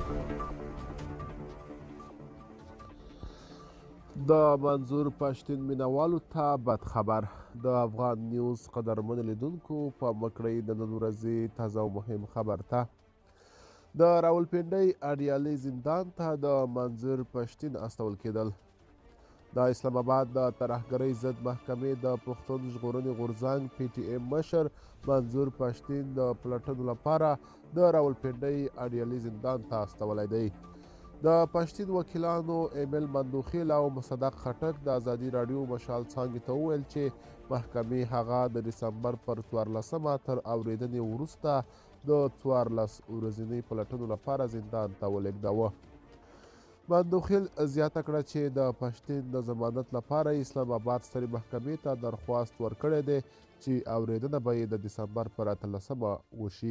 د منظور پښتین مینوالو ته بد خبر. د افغان نیوز قدرمن لیدونکو په مکړۍ د نن ورځې تازه او مهم خبر ته. د راولپنډۍ اډیالۍ زندان ته د منظور پښتین استول کېدل. د اسلام آباد د ترهګرۍ ضد محکمې د پښتون ژغورنې غورځنګ پی ټي ایم مشر منظور پښتین د پلټنو لپاره د راولپنډۍ اډیالۍ زندان ته استولی دی. د پښتین وکیلانو ایمیل مندوخیل او مصدق خټک د ازادي راډیو مشال څانګې ته وویل چې محکمې هغه د ډسمبر پر 14مه تر اورېدنې وروسته د 14 ورځنۍ پلټنو لپاره زندان ته ولېږداوه. مندوخیل زیاته کړه چې د پښتین د ضمانت لپاره اسلام آباد سترې محکمې ته درخواست ورکړی دی چې اورېدنه به یې د ډسمبر پر 18مه وشي.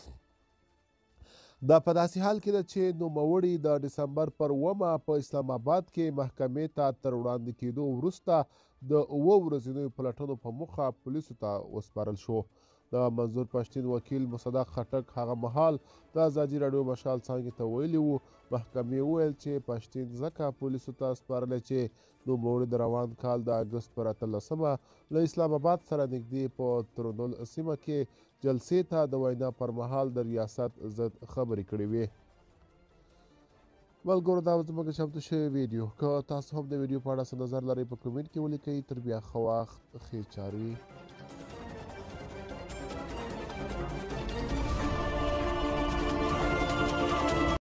دا په داسې حال کې ده چې نوموړي د ډسمبر پر 9مه په اسلام آباد کې محکمې ته تر وړاندې کېدو وروسته د 7 ورځنیو پلټنو په موخه پولیسو ته وسپارل شو. د منظور پښتین وکیل مصدق خټک هغه مهال د ازادي راډیو مشال څانګې ته ویلي وو محکمې وویل چې پښتین ځکه پولیسو ته سپارلی چې نوموړي د روان کال د اګست پر 18مه له اسلام آباد سره نږدې په ترنول سیمه کې جلسې ته د وینا پر مهال د ریاست ضد خبرې کړې وې. ملګرو دا زموږ چمتو شوې ویډیو. که تاسو هم د ویډیو په اړه څه نظر لرئ په کمنټ کې ولیکئ. تر بیا ښه وخت ښې چارې.